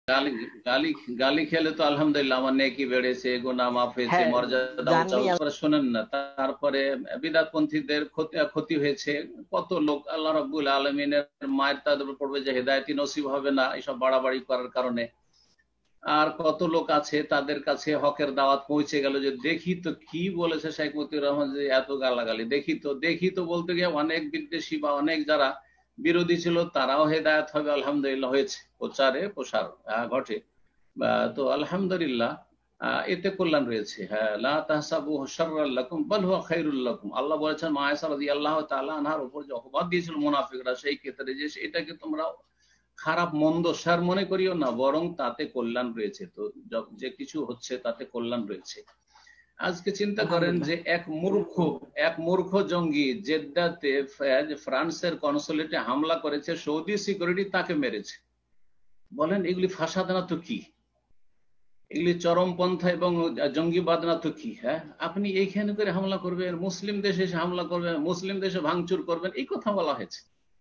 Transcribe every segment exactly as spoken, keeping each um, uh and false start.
গালি গালি গালি খেলে তো আলহামদুলিল্লাহ আমার নেকি বেড়েছে, গুনাহ মাফ হয়েছে, হ্যাঁ, মর্যাদা উঁচা জাননি। হচ্ছে। শোনেন না, তারপরে বিদআতপন্থীদের ক্ষতি ক্ষতি হয়েছে। কত লোক আল্লাহ রাব্বুল আলামিনের মায়ের তাদের উপর পড়বে যে হেদায়েতই নসিব হবে না এইসব বাড়াবাড়ি করার কারণে। আর কত লোক আছে তাদের কাছে হকের দাওয়াত পৌঁছে গেল যে দেখি তো কি বলেছে শেখ মতিউর রহমান, যে এত গালাগালি, দেখি তো দেখি তো বলতে গিয়ে অনেক বিদ্বেষী বা অনেক যারা বিরোধী ছিল তারাও হেদায়েত হবে, আলহামদুলিল্লাহ হয়েছে, প্রচারে প্রসার আহ, ঘটে। বা তো আলহামদুলিল্লাহ আহ, এতে কল্যাণ রয়েছে। হ্যাঁ, লা তাহসাবু শাররাল লাকুম বাল হুয়া খায়রুল লাকুম। আল্লাহ বলেছেন মা আয়েশা রাদিয়াল্লাহু তাআলা আনহার উপর যে অপবাদ দিয়েছিল মুনাফিকরা সেই ক্ষেত্রে, যে এটাকে তোমরা খারাপ মন্দ সার মনে করিও না, বরং তাতে কল্যাণ রয়েছে। তো য- যে কিছু হচ্ছে তাতে কল্যাণ রয়েছে। আজকে চিন্তা করেন আলহামদুলিল্লাহ। যে এক মূর্খ এক মূর্খ জঙ্গি জেদ্দাতে ফ্রা- ফ্রান্সের কনসুলেটে হামলা করেছে, সৌদি সিকিউরিটি তাকে মেরেছে। বলেন এগুলি ফাসাদ না তো কি, এগুলি চরমপন্থা এবং জঙ্গিবাদ না তো কি? হ্যাঁ, আপনি এইখানে করে হামলা করবেন, মুসলিম দেশে এসে হামলা করবেন, মুসলিম দেশে ভাঙচুর করবেন, এই কথা বলা হয়েছে।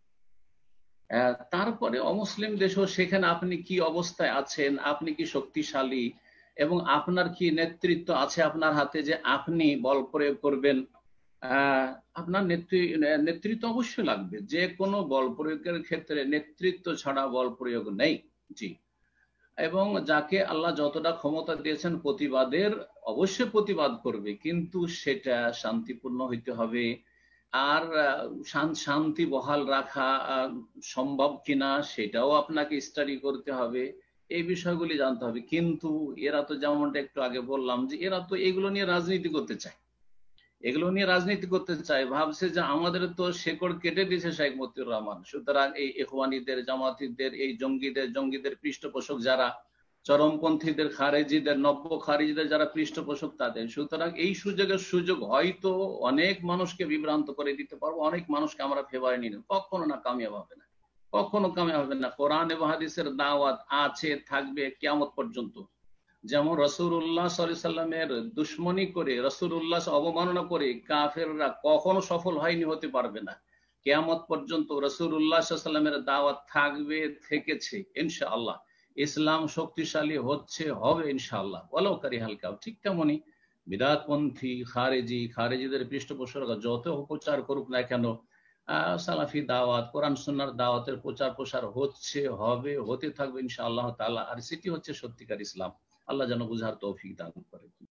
আহ, তারপরে অমুসলিম দেশও সেখানে আপনি কি অবস্থায় আছেন, আপনি কি শক্তিশালী এবং আপনার কি নেতৃত্ব আছে আপনার হাতে যে আপনি বল প্রয়োগ করবেন? আহ, আপনার নেতৃ- নেতৃত্ব অবশ্যই লাগবে। যে কোনো বল প্রয়োগের ক্ষেত্রে নেতৃত্ব ছাড়া বল প্রয়োগ নেই। জি। এবং যাকে আল্লাহ যতটা ক্ষমতা দিয়েছেন প্রতিবাদের, অবশ্যই প্রতিবাদ করবে, কিন্তু সেটা শান্তিপূর্ণ হইতে হবে। আর আহ, শান- শান্তি বহাল রাখা আহ, সম্ভব কিনা সেটাও আপনাকে স্টাডি করতে হবে, এই বিষয়গুলি জানতে হবে। কিন্তু এরা তো যেমনটা একটু আগে বললাম যে এরা তো এগুলো নিয়ে রাজনীতি করতে চায়, এগুলো নিয়ে রাজনীতি করতে চায়, ভাবছে যে আমাদের তো শেকড় কেটে দিয়েছে শেখ মতিউর রহমান, সুতরাং এই ইখওয়ানীদের, জামাতিদের, এই জঙ্গিদের জঙ্গিদের পৃষ্ঠপোষক যারা, চরমপন্থীদের, খারেজিদের, নব্য খারিজিদের যারা পৃষ্ঠপোষক তাদের, সুতরাং এই সুযোগের সুযোগ হয়তো অনেক মানুষকে বিভ্রান্ত করে দিতে পারবো, অনেক মানুষকে আমরা ফেভারে নিয়ে নেব, কখনো না কামিয়াব হবে না, কখনো কামিয়াব হবে না। কোরআন এবং হাদিসের দাওয়াত আছে, থাকবে কিয়ামত পর্যন্ত। যেমন রসুল্লাহ সাল্লামের দুশ্মনী করে, রসুল্লাহ অবমাননা করে কাফেররা কখনো সফল হয়নি, হতে পারবে না। কেয়ামত পর্যন্ত রসুল্লাহ সাল্লামের দাওয়াত থাকবে, থেকেছে ইনশাআল্লাহ। ইসলাম শক্তিশালী হচ্ছে, হবে ইনশাআল্লাহ, ওয়ালাউ কারিহাল কাফিরুন। ঠিক তেমনি বিদআতপন্থী, খারেজি, খারেজিদের পৃষ্ঠপোষকরা যত প্রচার করুক না কেন, আহ সালাফি দাওয়াত, কোরআন সুন্নাহর দাওয়াতের প্রচার প্রসার হচ্ছে, হবে, হতে থাকবে ইনশাআল্লাহ তাআলা। আর সেটি হচ্ছে সত্যিকার ইসলাম। আল্লাহ যেন বুঝার তৌফিক দান করে।